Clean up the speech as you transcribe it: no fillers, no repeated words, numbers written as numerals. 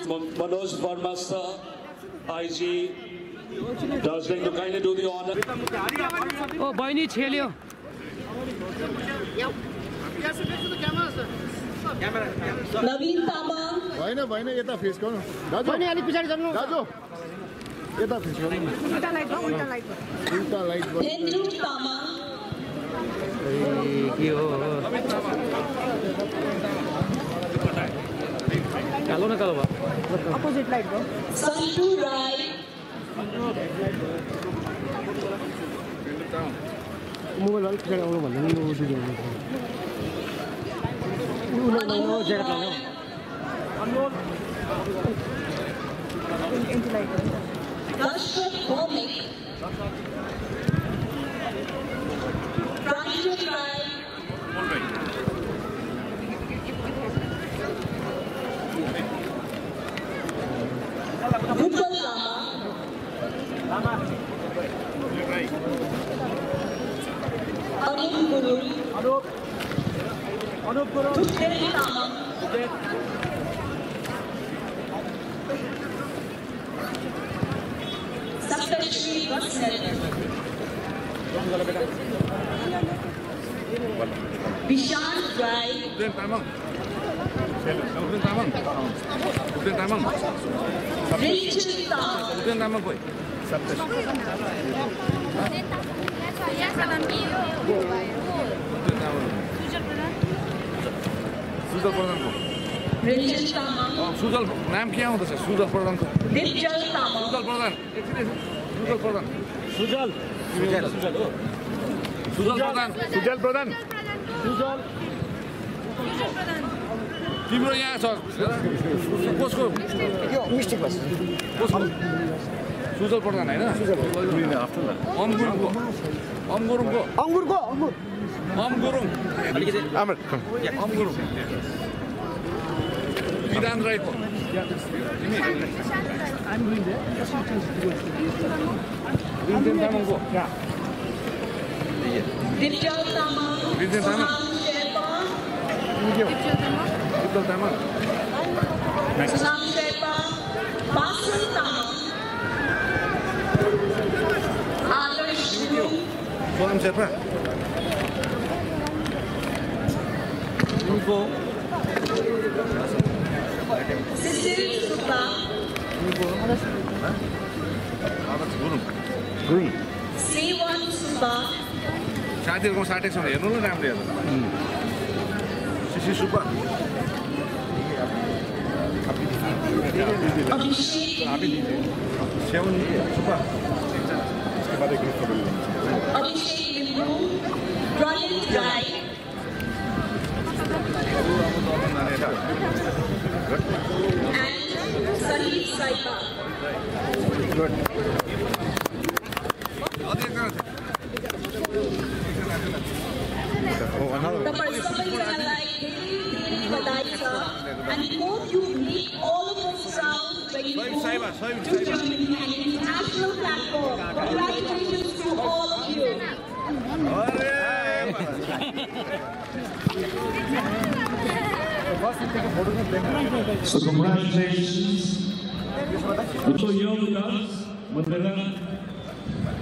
Manoj Verma sir, IG, Darjeeling to kindly do the honor. Oh, Binoy chelyo. Naveen Tamang. Vaina, yeta face karo. Binoy alik pichadi jarnu. Dajo. Yeta face karo. Ulta light. Hendru Tamang. Kalo na kalo ba? Opposite light bro. Santu right. Mobile alik pichadi aunu bhanne ni mo video. No, jacket no. Into light. Moulik. Frankfurt right. Football Lama. Anup Guru. Tamang. Bishan right. Tamang. Tamang boy. Sudal Pradhan ko. Sudal नाम क्या होता है Sudal Pradhan को? Sudal Pradhan. Sudal Pradhan. Sudal Pradhan. तिम्रो यहाँ छ कसको mistake बस कसको सुजल प्रधान हैन अमगुरुङ अलिकति अमगुरुङ विधान राईको तिमी रिन्देन तामाङको Dipjal Tamang. Dipjal Tamang. Sulam Shepa. Basul Tamang. Sulam Shepa. Info. Sisil Supa. Gurung. C1 Supa. साथीहरुको साथै छ हेर्नु न राम्रले हेर्नु सिसी सुपा Abhishek सेवन सुपा इसके बाद एक group Abhishek Limbu Brilliant Guy and Sahib Saiba. Good. The personal and we hope you meet all of us proud very soon to join an international platform. Congratulations to all of you. So congratulations. So here with us,